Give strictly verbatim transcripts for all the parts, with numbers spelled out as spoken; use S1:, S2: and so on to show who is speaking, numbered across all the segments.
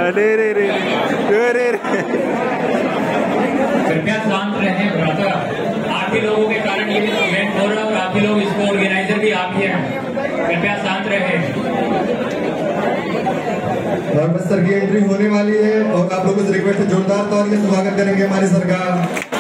S1: अरे रे रे रे रे
S2: कृपया शांत रहें ब्रदर। आप ही लोगों के कारण ये इवेंट हो रहा है और आप ही लोग इसको ऑर्गेनाइजर भी आप ही हैं। कृपया शांत रहें।
S3: धर्मेश सर की एंट्री होने वाली है और आप लोगों से रिक्वेस्ट है जोरदार तौर पे स्वागत करेंगे हमारी सरकार।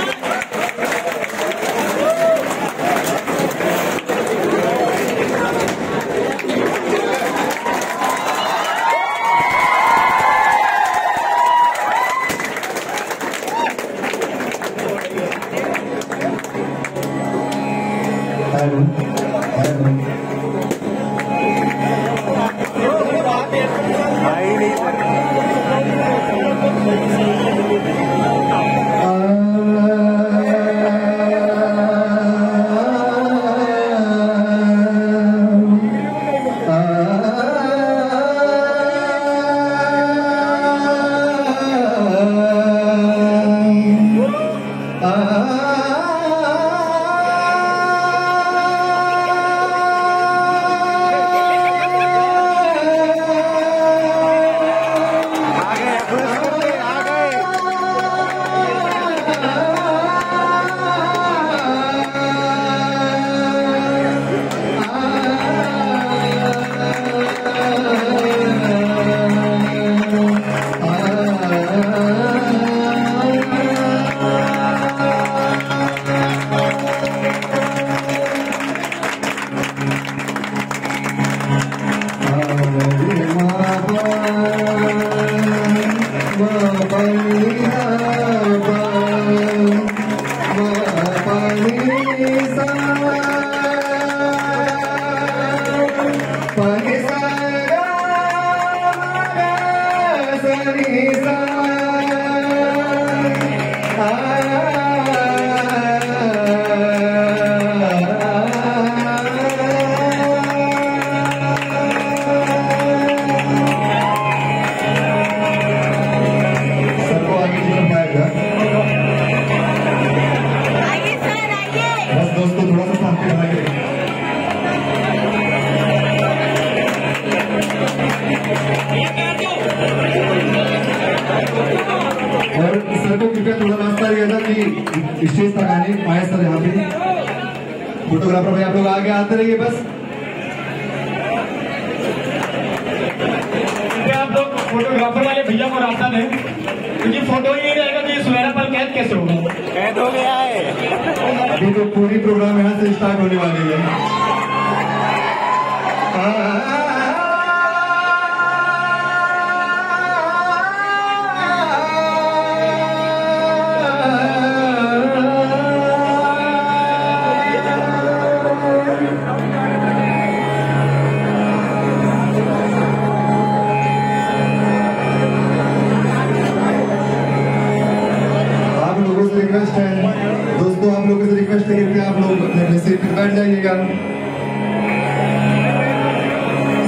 S3: हेलो हेलो
S1: आई नहीं
S3: स्टेज तक आने पाए सर। यहाँ पे फोटोग्राफर भाई आप लोग आगे आते रहिए बस।
S4: आप लोग फोटोग्राफर वाले भैया को रास्ता दें क्योंकि फोटो ही नहीं रहेगा तो ये सुनहरा पल कैद कैसे होगा?
S1: कैद हो गया है।
S3: अभी तो पूरी प्रोग्राम यहाँ से स्टार्ट होने वाली है। रिक्वेस्ट है दोस्तों, आप लोगों से रिक्वेस्ट है कि आप लोग सीट पर बैठ जाइएगा।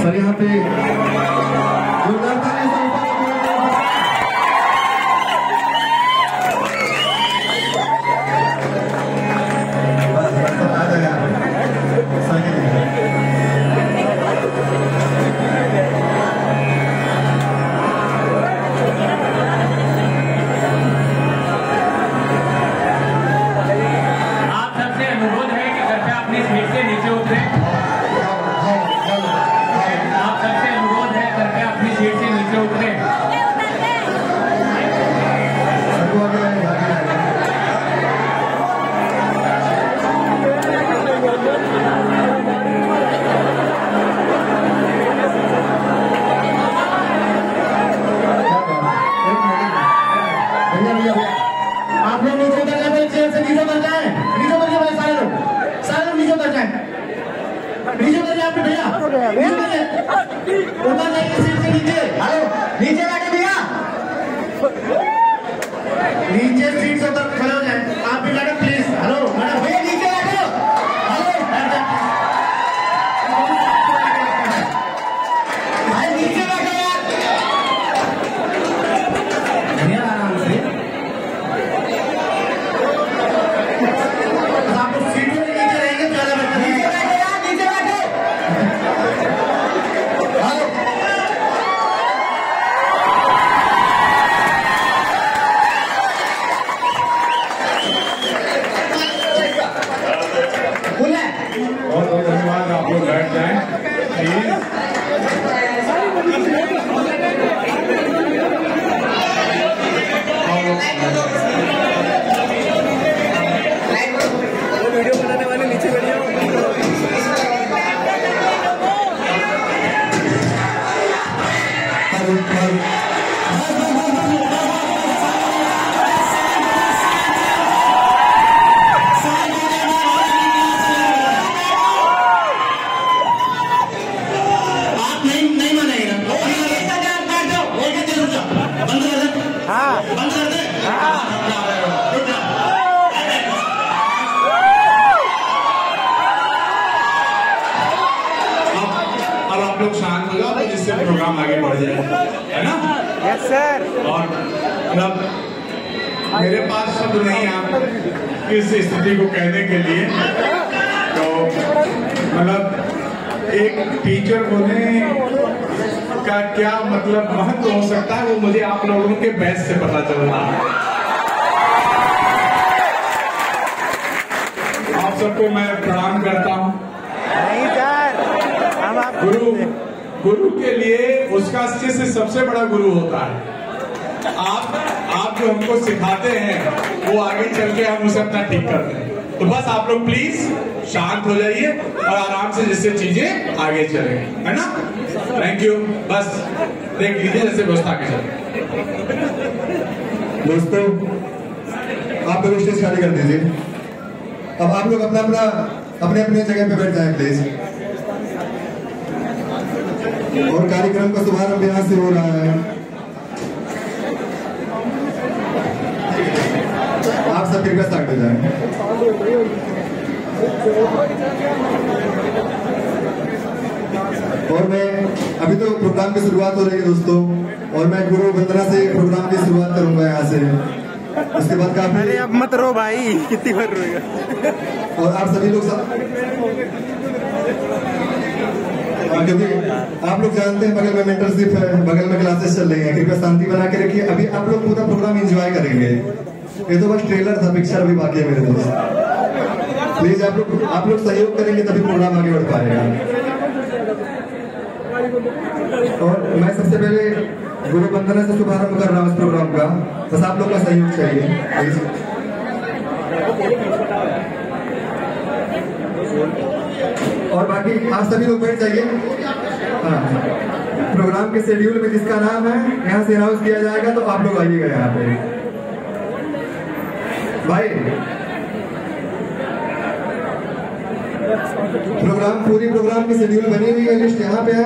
S5: शांत हो जाओ तो जिससे प्रोग्राम आगे बढ़ जाए, है ना?
S1: Yes sir.
S5: और मतलब मेरे पास शब्द नहीं आप इस स्थिति को कहने के लिए, तो मतलब एक टीचर होने का क्या मतलब महत्व हो सकता है वो मुझे आप लोगों के बैच से पता चल रहा है। आप सबको मैं प्रणाम करता हूँ।
S1: नहीं सर, हम आप
S5: गुरु गुरु के लिए उसका शिष्य सबसे बड़ा गुरु होता है। आप आप जो हमको सिखाते हैं वो आगे चल के हम उसे अपना ठीक करते हैं। तो बस आप लोग प्लीज शांत हो जाइए और आराम से जिससे चीजें आगे चले, है ना? Thank you. बस देख लीजिए जैसे व्यवस्था आगे चले।
S3: दोस्तों आप लोग स्टेज खाली कर दीजिए। अब आप लोग अपना अपना अपने अपने जगह पे बैठ जाएं प्लीज। और कार्यक्रम का शुभारंभ यहाँ से हो रहा है। आप सब कृपया स्टार्ट हो जाएं। और मैं अभी तो प्रोग्राम की शुरुआत हो रही है दोस्तों, और मैं गुरु वंदना से प्रोग्राम की शुरुआत करूंगा यहाँ से। उसके बाद काफी,
S1: अरे अब मत रो भाई, कितनी बार रोएगा।
S3: और आप सभी लोग सब, क्योंकि आप लोग जानते हैं बगल में मेंटरशिप है, बगल में क्लासेस चल रही हैं, कृपया शांति बना के रखिए। अभी आप लोग पूरा प्रोग्राम एंजॉय करेंगे। ये तो बस ट्रेलर था, पिक्चर अभी बाकी है मेरे दोस्त। प्लीज आप लोग आप लोग सहयोग करेंगे तभी प्रोग्राम आगे बढ़ पाएगा। और मैं सबसे पहले गुरु वंदना से शुभारंभ कर रहा हूँ इस प्रोग्राम का। बस आप लोग का सहयोग चाहिए। और बाकी आप सभी लोग बैठ जाइए। हाँ, प्रोग्राम के शेड्यूल में जिसका नाम है यहाँ से अनाउंस किया जाएगा, तो आप लोग आइएगा यहाँ पे। भाई प्रोग्राम पूरी प्रोग्राम की शेड्यूल बनी हुई है, लिस्ट यहाँ पे है।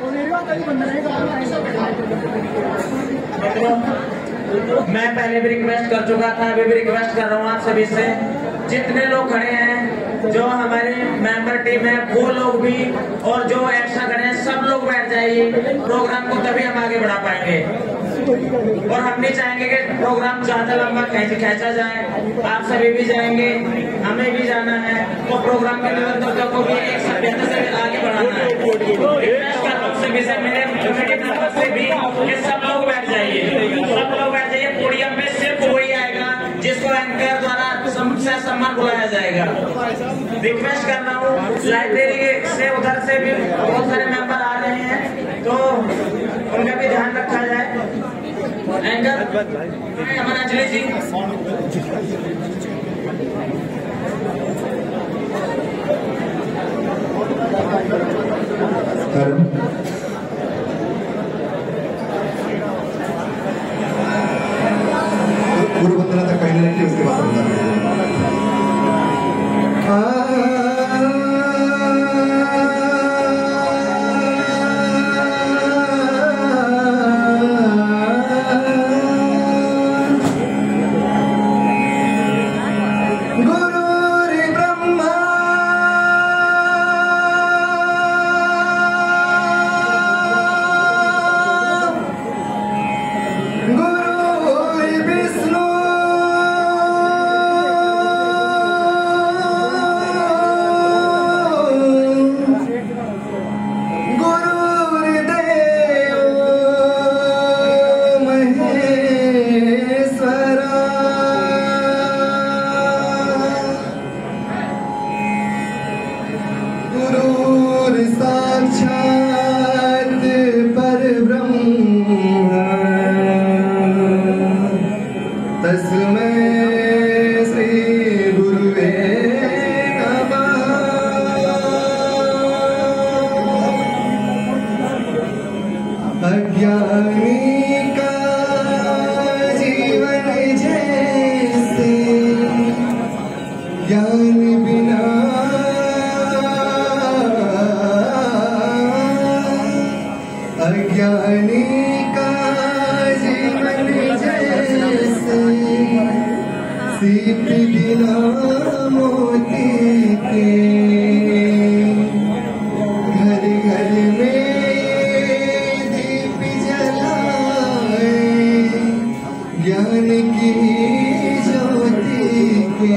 S6: मैं पहले भी रिक्वेस्ट कर चुका था, अभी भी रिक्वेस्ट कर रहा हूँ आप सभी से, जितने लोग खड़े हैं, जो हमारे मेंबर टीम है वो लोग भी, और जो एक्स्ट्रा खड़े हैं सब लोग बैठ जाइए। प्रोग्राम को तभी हम आगे बढ़ा पाएंगे। और हम नहीं चाहेंगे कि प्रोग्राम ज्यादा लंबा खींचा जाए। आप सभी भी जाएंगे, हमें भी जाना है, तो प्रोग्राम की निरंतरता को भी एक सभ्यता से आगे बढ़ाना है। रिक्वेस्ट कर रहा हूँ सभी से, मेरे तरफ से भी कि सब लोग बैठ जाइए, सब लोग बैठ जाइए। पोडियम पे सिर्फ वही आएगा जिसको एंकर द्वारा सम्मान बुलाया जाएगा। रिक्वेस्ट कर रहा हूँ, लाइब्रेरी से उधर से भी बहुत सारे मेंबर आ रहे हैं, तो उनका भी ध्यान रखा जाए। एंकर हमारा अंजलि जी,
S3: गुरु वंदना तक पहले रखिए, उसके बाद समझा सीप बिना मोती के घर घर में दीप जलाए ज्ञान की ज्योति के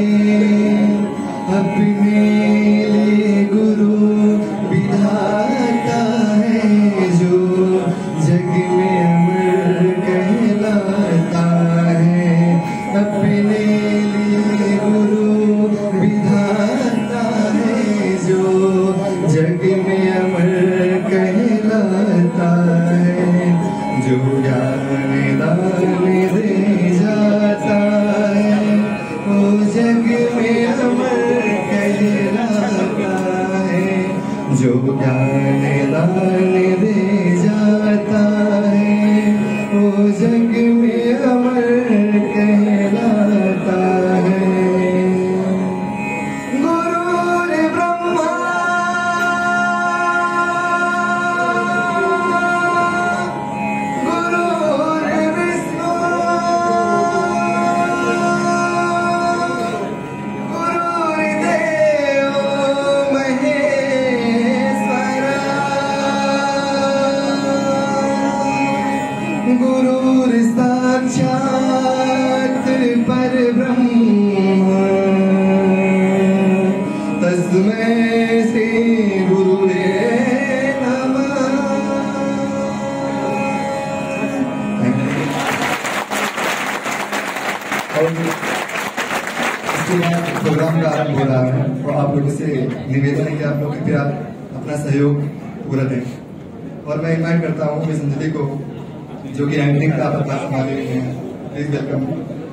S3: अपने लिए गुरु विधाता है जो जग में अमर कहलाता है। अपने लिए गुरु विधाता है जो जग में अमर कहलाता है। जो ज्ञान दान दे जाता है वो जग में अमर कहलाता है। जो ज्ञान दान दे जाता है वो जग में अमर कहलाता है। गुरुर् ब्रह्मा गुरुर् विष्णु गुरुर्देव महेश्वरा गुरुर् साक्षात् परब्रह्म तस्मै श्री गुरुवे नमः। इसके बाद प्रोग्राम का आरंभ हो रहा है तो आप लोगों से निवेदन है कि आप लोग कृपया अपना सहयोग पूरा दें। और मैं इनवाइट करता हूँ मिस अंजलि को जो कि एंकरिंग का पता संभाले रही हैं। Please welcome.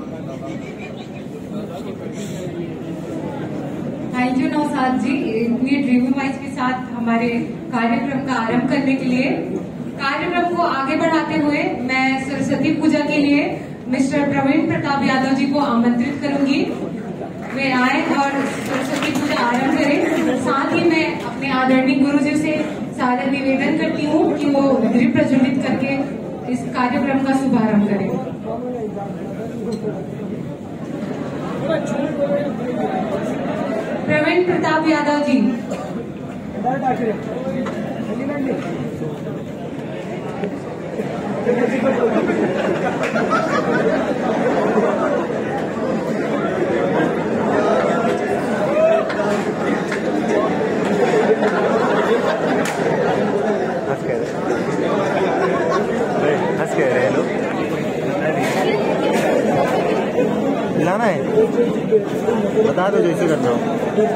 S7: Thank you Nausad ji, इतनी ड्रीम वाइज के साथ हमारे कार्यक्रम का आरंभ करने के लिए। कार्यक्रम को आगे बढ़ाते हुए मैं सरस्वती पूजा के लिए मिस्टर प्रवीण प्रताप यादव जी को आमंत्रित करूंगी। वे आए और सरस्वती पूजा आरंभ करें। साथ ही मैं अपने आदरणीय गुरु जी से सादर निवेदन करती हूँ कि वो दीप प्रज्वलित करके इस कार्यक्रम का शुभारंभ करें। प्रवीण प्रताप यादव जी।
S1: हंस कह रहे हैं लोग। लाना है बता दो जैसे करना हो।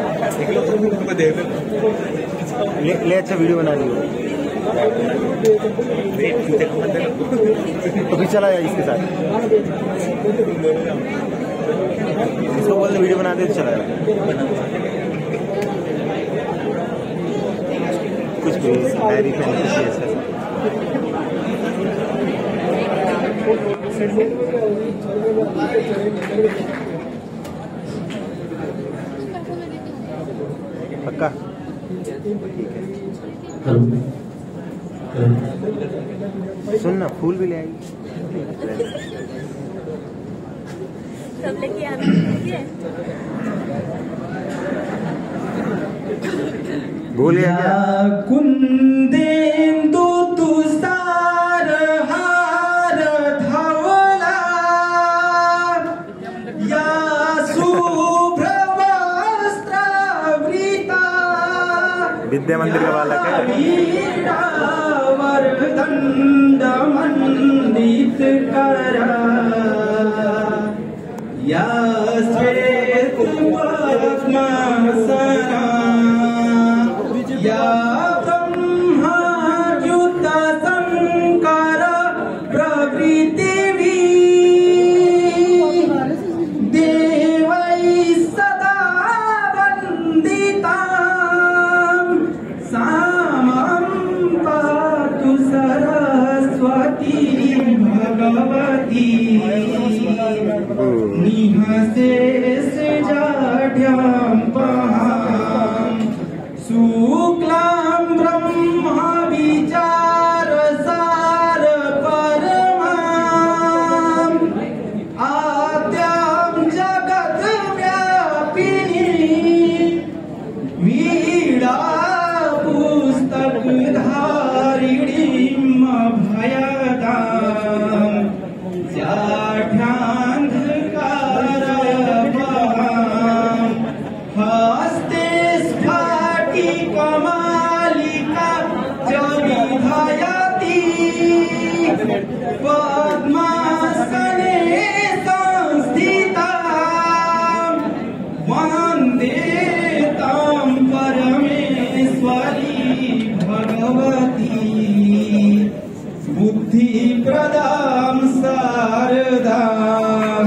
S1: ले, ले अच्छा वीडियो बना दियो तो भी चला जाए इसके साथ। इसको बोलते वीडियो बना दे तो चला जाए। कुछ भी डायरी पेन कुछ पक्का सुन ना फूल भी ले आएगी।
S8: सब लेके आना
S1: बोलिए क्या?
S9: कुंदेंदु तुषार हार धवला या शुभ्र वस्त्रावृता
S1: विद्या मंदिर का बालक है।
S9: वरदंड मंडित करा या श्वेत पद्मासना या ब्रह्माच्युत शंकर प्रभृतिवी देवै सदा वन्दिता सामं पातु सरस्वती भगवती निहसेस जाढ्यां पहां शुक्लां ब्रह्मा विचार सार परमां आद्यां जगत पद्मासने संस्थितां वन्देतां परमेश्वरी भगवती बुद्धिप्रदां शारदाम्।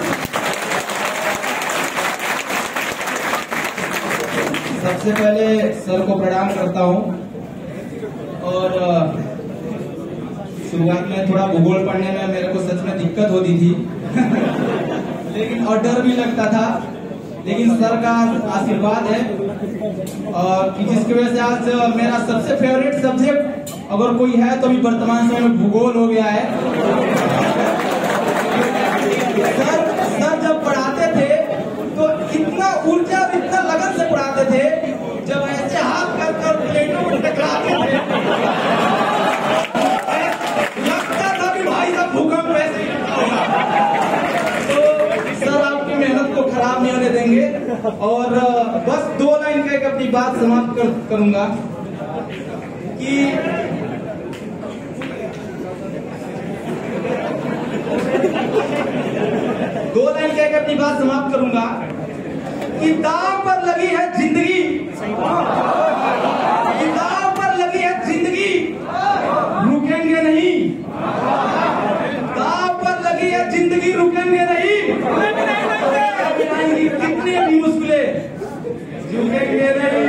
S9: सबसे पहले सर को प्रणाम करता हूं और शुरुआत में थोड़ा भूगोल पढ़ने में मेरे को सच में दिक्कत होती थी लेकिन और डर भी लगता था, लेकिन सर का आशीर्वाद है और जिसकी वजह से आज मेरा सबसे फेवरेट सब्जेक्ट अगर कोई है तो अभी वर्तमान समय में भूगोल हो गया है। सर सर जब पढ़ाते थे तो इतना ऊर्जा और इतना लगन से पढ़ाते थे, जब ऐसे हाथ कर कर प्लेटों में टकराते थे लगता था कि भाई साहब भूकंप ऐसे ही होगा। तो सर आपकी मेहनत को खराब नहीं होने देंगे और बस दो लाइन का एक अपनी बात समाप्त कर, करूंगा कि दो लाइन कह के अपनी बात समाप्त करूंगा कि दांव पर लगी है जिंदगी, कि दांव पर लगी है जिंदगी, रुकेंगे नहीं। दांव पर लगी है जिंदगी, रुकेंगे नहीं। कितनी भी मुश्किलें, झुकेंगे नहीं।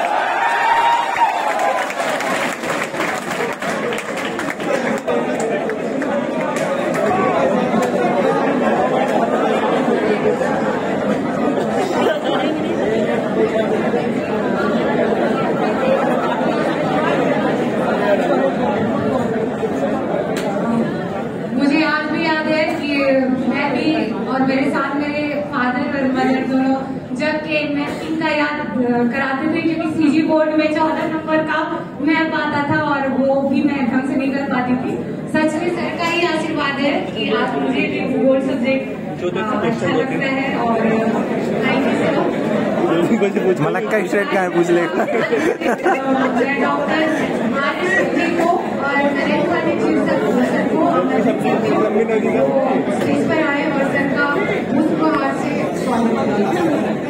S7: मुझे आज भी याद है कि मैं भी और मेरे साथ मेरे फादर और मदर दोनों जब के मैथिंग का याद कराते थे, क्योंकि सीजी बोर्ड में चौदह नंबर का मैप आता था और वो भी मैं ढंग से नहीं कर पाती थी। सच में सर का ही आशीर्वाद है कि आज मुझे भी भूगोल सब्जेक्ट अच्छा लगता है और thank you sir.
S1: Malacca state का है, पूछ ले।
S7: डॉक्टर को और नरेंद्र वाले जी सर को स्टेज पर आए और सर का मुस्कुराहट से स्वागत किया।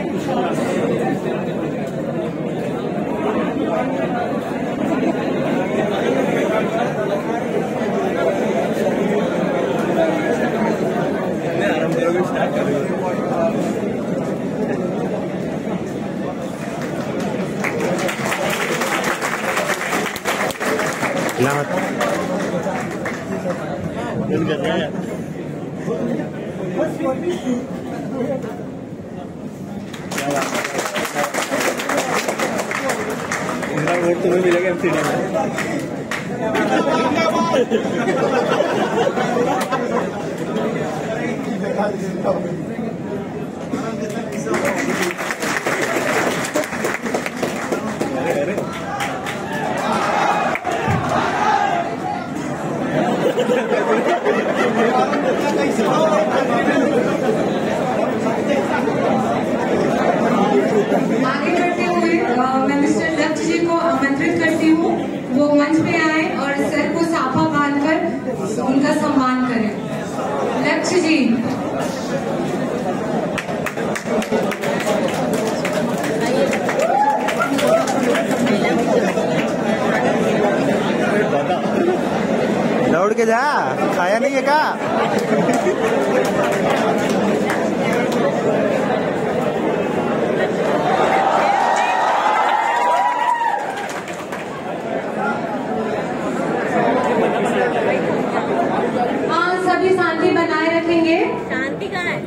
S1: वोट तुम्हें मिलेगा एमसीडी में।
S7: आगे बढ़ते हुए मैं मिस्टर लक्ष्य जी को आमंत्रित करती हूँ, वो मंच पे आए और सर को साफा बांधकर उनका सम्मान करें। लक्ष्य जी।
S1: दौड़ के जा, खाया नहीं है का?
S7: हाँ, सभी शांति बनाए रखेंगे।
S8: शांति कहाँ है?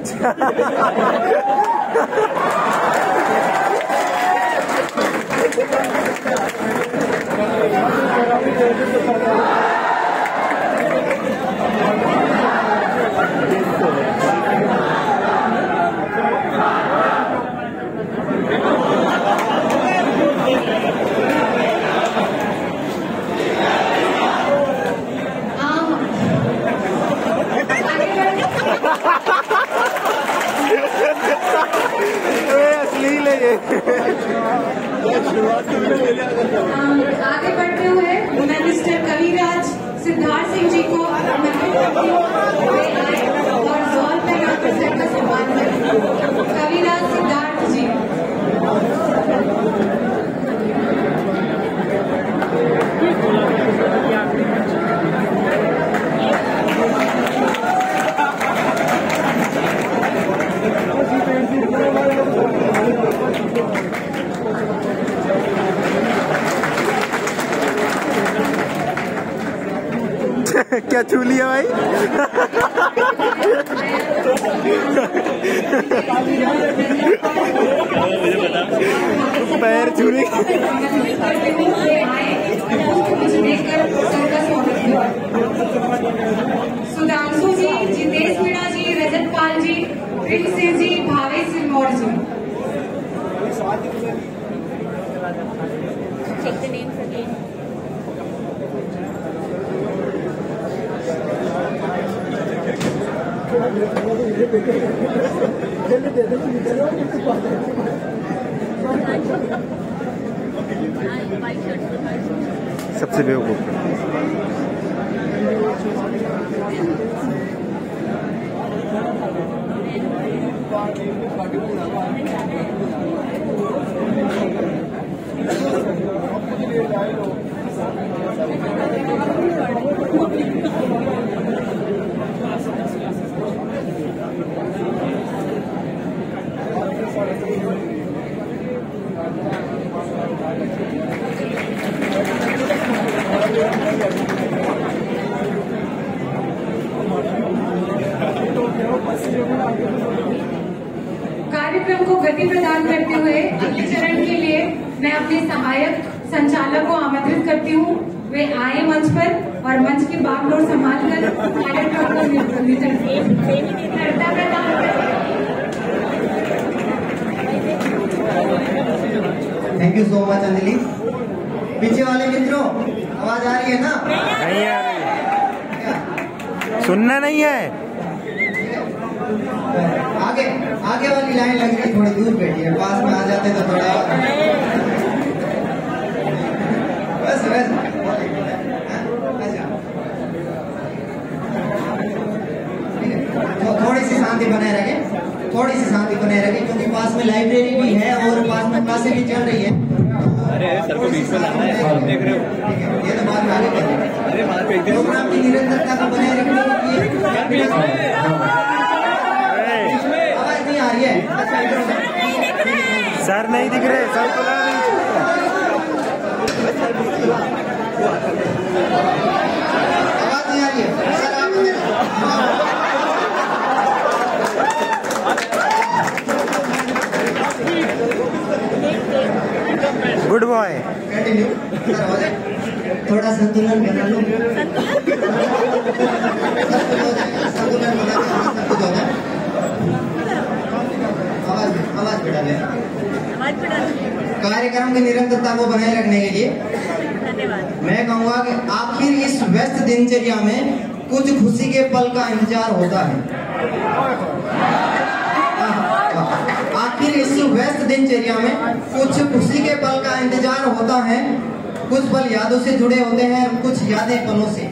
S1: अश्लील है ये।
S7: आगे बढ़ते हुए मैं मिस्टर कविराज सिद्धार्थ सिंह प्रेम जी को आमंत्रित करती हूँ वे आए और जॉन पे डॉक्टर सर का सम्मान करें। कविराज सिद्धार्थ जी।
S1: क्या छू लिया भाई? पैर छू रही।
S7: Sudhanshu ji, Jitesh Meena ji, Rajat Pal ji, Prince Singh ji, Bhavesh Sirmour ji.
S8: Check the names again.
S1: सबसे बेवकूफ
S7: कार्यक्रम को गति प्रदान करते हुए अगले चरण के लिए मैं अपने सहायक संचालक को आमंत्रित करती हूँ। वे आए मंच पर और मंच की बागडोर संभाल कर कार्यक्रम को निर्ता प्रदान करें।
S10: Thank you so much Anjali. पीछे वाले मित्रों, आवाज आ रही है ना?
S1: नहीं आ रही। सुनना नहीं है।
S10: आगे आगे वाली लाइन लग रही, थोड़ी दूर बैठी है, पास में आ जाते तो थोड़ा बस बस। तो थोड़ी सी शांति बनाए रखें, थोड़ी सी शांति बनाए रखें, क्योंकि पास में लाइब्रेरी भी है और पास में क्लासें भी चल रही है।
S1: अरे सर को बीच में लाना है, देख रहे हो?
S10: ये तो बात में आगे बढ़। अरे बाहर पे प्रोग्राम की निरंतरता को बनाए रखने के लिए आवाज नहीं आ रही है।
S1: सर नहीं दिख रहे, सर को ला नहीं।
S10: आवाज नहीं आ रही है सर, आप
S1: गुड बॉय।
S10: कंटिन्यू। थोड़ा संतुलन बना लो, संतुलन बना लो। आवाज आवाज बढ़ा ले। कार्यक्रम की निरंतरता को बनाए रखने के लिए मैं कहूँगा कि आखिर इस व्यस्त दिनचर्या में कुछ खुशी के पल का इंतजार होता है। आखिर इस व्यस्त दिनचर्या में कुछ खुशी के पल का इंतजार होता है। कुछ पल यादों से जुड़े होते हैं, कुछ यादें पलों से।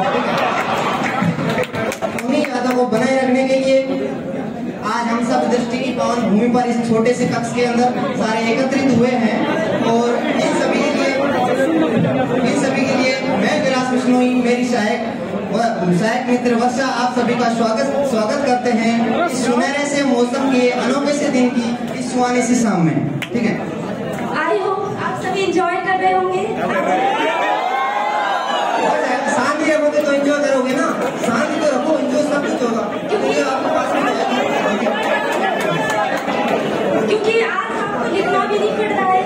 S10: उन्हीं यादों को बनाए रखने के लिए आज हम सब दृष्टि की पावन भूमि पर इस छोटे से कक्ष के अंदर सारे एकत्रित हुए हैं और इन सभी के लिए इन सभी के लिए मैं विलास बिश्नोई, मेरी सहायक सहायक मित्र वर्षा, आप सभी का स्वागत स्वागत करते हैं इस सुनहरे से मौसम के अनोखे से दिन की इस सुहानी सी शाम में। ठीक है,
S8: आई होप आप सभी एंजॉय कर रहे होंगे।
S10: शांति रखोगे तो एंजॉय करोगे ना, शांति तो रखो, एंजॉय सब कुछ होगा क्योंकि आपके पास
S8: क्योंकि आज आपको लिखना भी नहीं पड़ रहा है।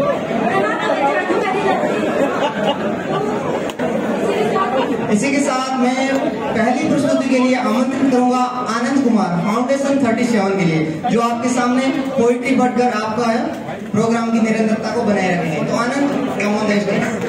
S10: इसी के साथ मैं पहली प्रस्तुति के लिए आमंत्रित करूंगा आनंद कुमार, फाउंडेशन सैंतीस के लिए, जो आपके सामने पोइट्री पढ़कर आपका है प्रोग्राम की निरंतरता को बनाए रखेंगे। तो Anand, come on the stage.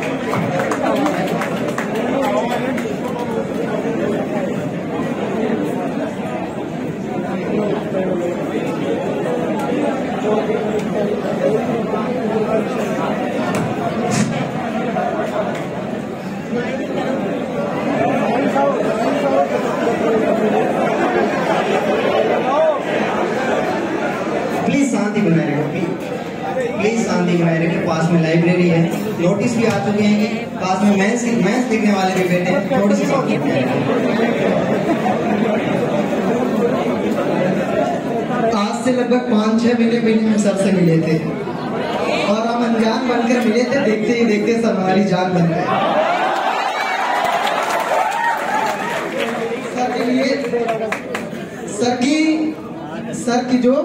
S10: Notice भी आ चुके हैं कि पास में मैथ्स मैथ्स लिखने वाले भी बैठे हैं, थोड़ी सी आज से लगभग पाँच छह महीने पहले हम सर से मिले थे और हम अनजान बनकर मिले थे, देखते ही देखते सब हमारी जान बन गए। सर के लिए सर की सर की जो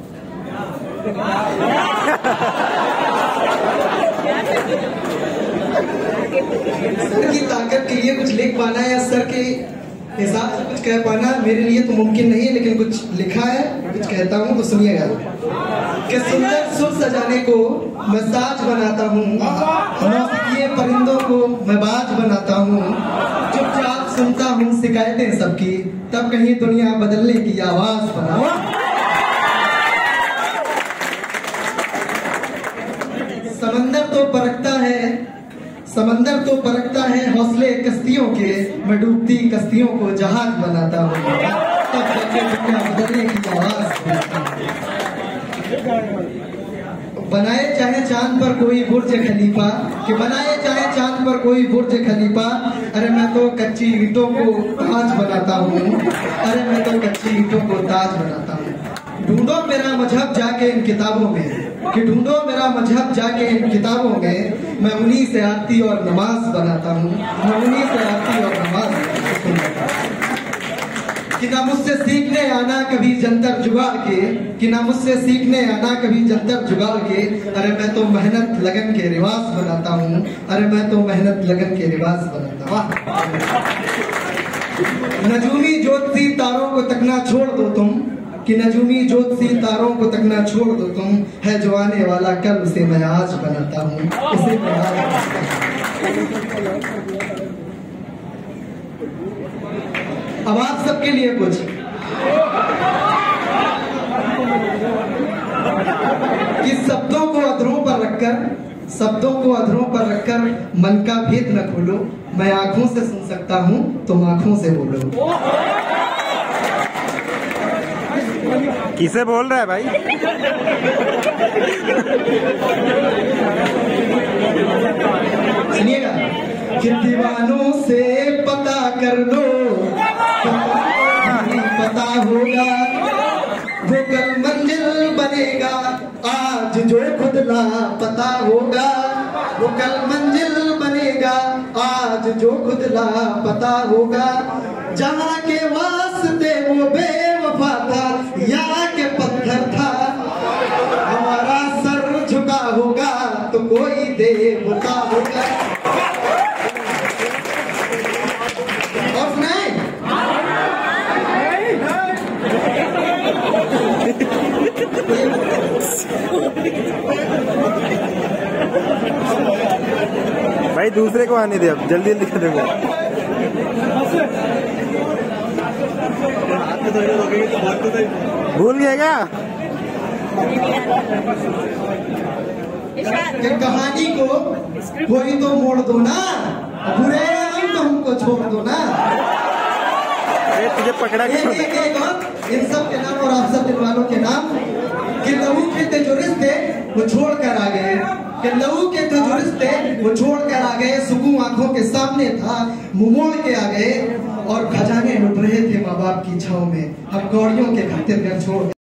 S10: सर की ताकत के लिए कुछ लिख पाना या सर के हिसाब से कुछ कह पाना मेरे लिए तो मुमकिन नहीं है, लेकिन कुछ लिखा है, कुछ कहता हूँ तो सुनिएगा। कि सुंदर सुर सजाने को मैं साज बनाता हूँ, मौसीक़ी परिंदों को मैं बाज बनाता हूँ, चुपचाप सुनता हूँ शिकायतें सबकी, तब कहीं दुनिया बदलने की आवाज बना। समंदर तो परखता है समंदर तो परखता है हौसले कश्तियों के, मैं डूबती कश्तियों को जहाज बनाता हूँ, तब जाके दुनिया बदलने की आवाज बनाए चाहे चांद पर कोई बुर्ज खलीफा, कि बनाए चाहे चांद पर कोई बुर्ज खलीफा, अरे मैं तो कच्ची ईंटों को ताज बनाता हूँ, अरे मैं तो कच्ची ईंटों को ताज बनाता हूँ। ढूंढो मेरा मजहब जाके इन किताबों में, कि ढूंढो मेरा मजहब जाके इन किताबों में, मैं उन्हीं से आरती और नमाज बनाता हूँ, मैं उन्हीं से आरती और नमाज बनाता हूँ। कि ना मुझसे सीखने आना कभी जंतर जुगाड़ के, कि ना मुझसे सीखने आना कभी जंतर जुगाड़ के, अरे मैं तो मेहनत लगन के रिवाज बनाता हूँ, अरे मैं तो मेहनत लगन के रिवाज बनाता हूँ। नजूमी ज्योति तारों को तकना छोड़ दो तुम, कि नजूमी ज्योति तारों को तकना छोड़ दो तुम, है जो आने वाला कल उसे मैं आज बनाता हूँ, उसे मैं आज बनाता हूँ। अब आप सबके लिए कुछ कि शब्दों को अधरों पर रखकर शब्दों को अधरों पर रखकर मन का भेद न खोलो, मैं आंखों से सुन सकता हूँ तुम आंखों से बोलो।
S1: किसे बोल रहा है भाई?
S10: सुनिएगा कि दीवानों से पता कर लो, पता होगा वो कल मंजिल बनेगा, आज जो खुद ला पता होगा वो कल मंजिल बनेगा, आज जो खुद ला पता होगा। जहाँ के वास्ते वो बेवफा था, यहाँ के पत्थर था, हमारा सर झुका होगा तो कोई देवता होगा। और सुनाए
S1: भाई दूसरे को आने दे, अब जल्दी जल्दी कर देंगे। भूल गया क्या?
S10: कहानी को कोई तो मोड़ दो ना, बुरे हम तो हमको छोड़ दो ना।
S1: तुझे पकड़ा के
S10: एक एक एक और इन सब के नाम और आप सब दिल वालों के नाम, कि लहू के थे जो रिश्ते वो छोड़ कर आ गए, कि लहू के थे जो रिश्ते वो छोड़ कर आ गए, सुकून आंखों के सामने था मुंह मोड़ के आ गए, और खजाने लुट रहे थे माँ बाप की छाव में, हम कौड़ियों के खातिर घर छोड़